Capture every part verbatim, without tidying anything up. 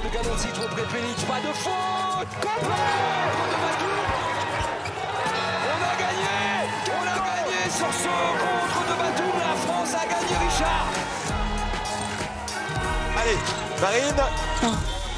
Le canon de Citron Prepelic, pas de faute. Contre Batum. On a gagné. On a gagné sur ce contre de Batum. La France a gagné, Richard. Allez, Marine. Oh.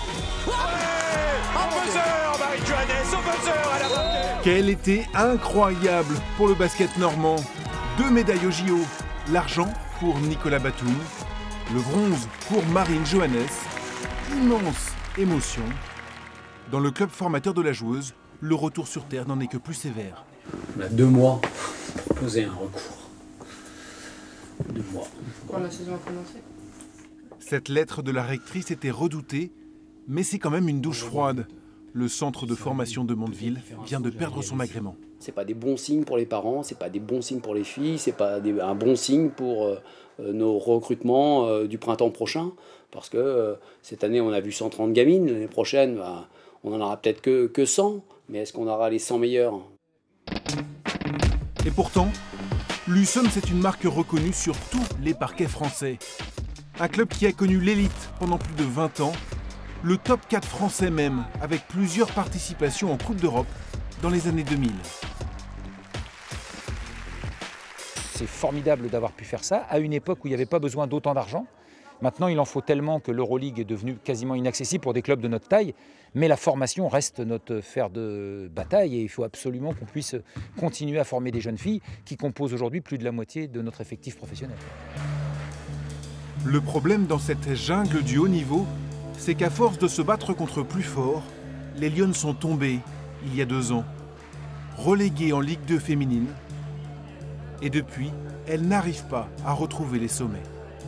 En buzzer, Marine Johannes, au buzzer, elle a marqué. Quel été incroyable pour le basket normand. Deux médailles au J O. L'argent pour Nicolas Batum, le bronze pour Marine Johannes. Immense émotion. Dans le club formateur de la joueuse, le retour sur terre n'en est que plus sévère. On a deux mois pour poser un recours. Deux mois. Quand la saison a commencé. Cette lettre de la rectrice était redoutée, mais c'est quand même une douche froide. Le centre de formation de Mondeville vient de perdre son agrément. C'est pas des bons signes pour les parents, c'est pas des bons signes pour les filles, c'est pas des, un bon signe pour euh, nos recrutements euh, du printemps prochain. Parce que euh, cette année, on a vu cent trente gamines. L'année prochaine, bah, on en aura peut-être que, que cent. Mais est-ce qu'on aura les cent meilleurs? Et pourtant, l'U S O M, c'est une marque reconnue sur tous les parquets français. Un club qui a connu l'élite pendant plus de vingt ans, le top quatre français même, avec plusieurs participations en Coupe d'Europe dans les années deux mille. C'est formidable d'avoir pu faire ça à une époque où il n'y avait pas besoin d'autant d'argent. Maintenant, il en faut tellement que l'Euroleague est devenue quasiment inaccessible pour des clubs de notre taille. Mais la formation reste notre fer de bataille et il faut absolument qu'on puisse continuer à former des jeunes filles qui composent aujourd'hui plus de la moitié de notre effectif professionnel. Le problème dans cette jungle du haut niveau, c'est qu'à force de se battre contre plus fort, les Lionnes sont tombées il y a deux ans, reléguées en Ligue deux féminine. Et depuis, elles n'arrivent pas à retrouver les sommets.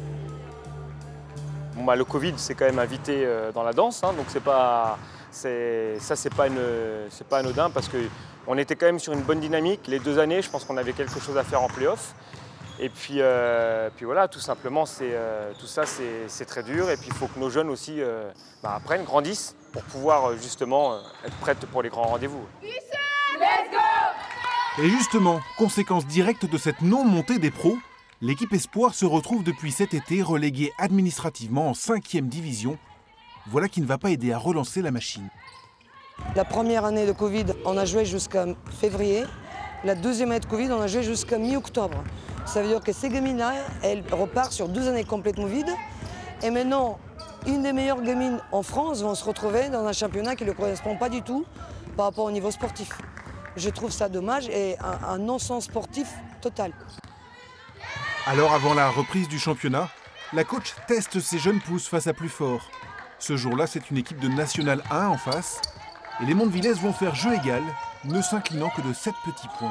Bon, bah, le Covid s'est quand même invité euh, dans la danse, hein, donc c'est pas, c'est, ça c'est pas, une, c'est pas anodin parce qu'on était quand même sur une bonne dynamique. Les deux années, je pense qu'on avait quelque chose à faire en play-off. Et puis, euh, puis voilà, tout simplement, c'est, euh, tout ça c'est, c'est très dur. Et puis il faut que nos jeunes aussi euh, bah, apprennent, grandissent pour pouvoir justement euh, être prêtes pour les grands rendez-vous. Let's go! Et justement, conséquence directe de cette non-montée des pros, l'équipe Espoir se retrouve depuis cet été reléguée administrativement en cinquième division. Voilà qui ne va pas aider à relancer la machine. La première année de Covid, on a joué jusqu'à février. La deuxième année de Covid, on a joué jusqu'à mi-octobre. Ça veut dire que ces gamines-là, elles repartent sur deux années complètement vides. Et maintenant, une des meilleures gamines en France vont se retrouver dans un championnat qui ne correspond pas du tout par rapport au niveau sportif. Je trouve ça dommage et un, un non-sens sportif total. Alors avant la reprise du championnat, la coach teste ses jeunes pousses face à plus fort. Ce jour-là, c'est une équipe de National un en face. Et les Mondevillaises vont faire jeu égal, ne s'inclinant que de sept petits points.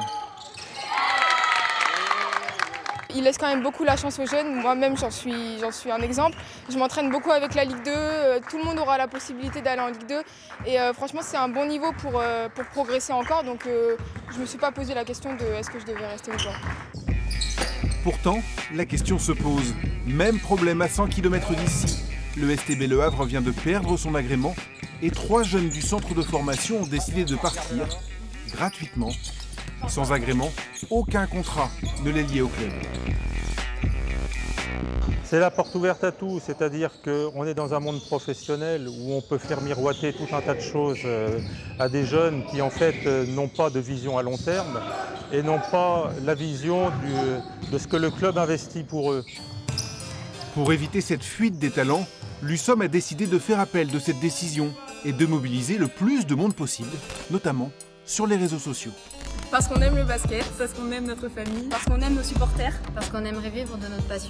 Il laisse quand même beaucoup la chance aux jeunes. Moi-même, j'en suis, j'en suis un exemple. Je m'entraîne beaucoup avec la Ligue deux. Tout le monde aura la possibilité d'aller en Ligue deux. Et euh, franchement, c'est un bon niveau pour, euh, pour progresser encore. Donc euh, je ne me suis pas posé la question de est-ce que je devais rester ou pas. Pourtant, la question se pose. Même problème à cent kilomètres d'ici. Le S T B Le Havre vient de perdre son agrément et trois jeunes du centre de formation ont décidé de partir gratuitement. Sans agrément, aucun contrat ne les liait au club. C'est la porte ouverte à tout, c'est-à-dire qu'on est dans un monde professionnel où on peut faire miroiter tout un tas de choses à des jeunes qui en fait n'ont pas de vision à long terme et n'ont pas la vision du, de ce que le club investit pour eux. Pour éviter cette fuite des talents, l'U S O M a décidé de faire appel de cette décision et de mobiliser le plus de monde possible, notamment sur les réseaux sociaux. Parce qu'on aime le basket, parce qu'on aime notre famille, parce qu'on aime nos supporters, parce qu'on aimerait vivre de notre passion.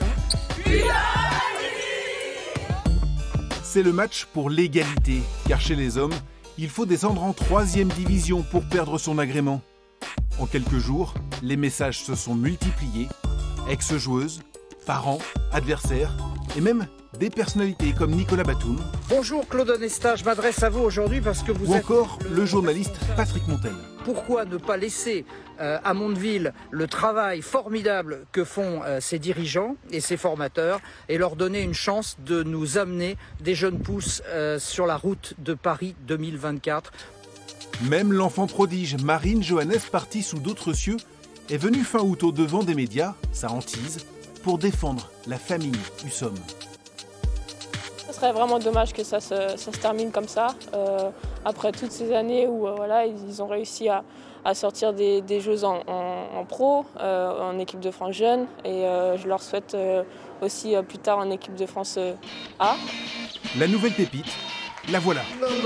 C'est le match pour l'égalité, car chez les hommes, il faut descendre en troisième division pour perdre son agrément. En quelques jours, les messages se sont multipliés. Ex-joueuses, parents, adversaires et même des personnalités comme Nicolas Batum. Bonjour Claude Onesta, je m'adresse à vous aujourd'hui parce que vous ou êtes... encore le journaliste Patrick Montel. Pourquoi ne pas laisser euh, à Mondeville le travail formidable que font euh, ces dirigeants et ces formateurs et leur donner une chance de nous amener des jeunes pousses euh, sur la route de Paris deux mille vingt-quatre. Même l'enfant prodige Marine Johannes, partie sous d'autres cieux, est venue fin août au devant des médias, sa hantise, pour défendre la famille U S O M. serait vraiment dommage que ça se, ça se termine comme ça, euh, après toutes ces années où euh, voilà, ils, ils ont réussi à, à sortir des, des joueuses en, en, en pro, euh, en équipe de France jeune, et euh, je leur souhaite euh, aussi euh, plus tard en équipe de France euh, A. La nouvelle pépite, la voilà.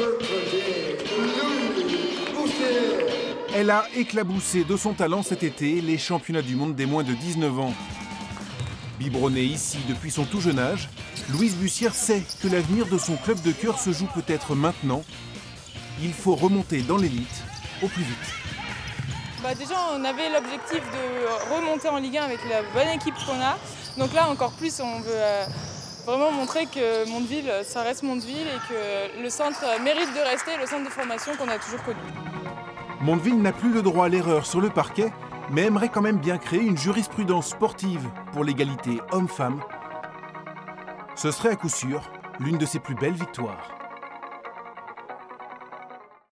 Elle a éclaboussé de son talent cet été les championnats du monde des moins de dix-neuf ans. Biberonnée ici depuis son tout jeune âge, Louise Bussière sait que l'avenir de son club de cœur se joue peut-être maintenant. Il faut remonter dans l'élite au plus vite. Bah déjà, on avait l'objectif de remonter en Ligue un avec la bonne équipe qu'on a. Donc là, encore plus, on veut euh, vraiment montrer que Mondeville, ça reste Mondeville et que le centre mérite de rester le centre de formation qu'on a toujours connu. Mondeville n'a plus le droit à l'erreur sur le parquet, mais aimerait quand même bien créer une jurisprudence sportive pour l'égalité homme-femme. Ce serait à coup sûr l'une de ses plus belles victoires.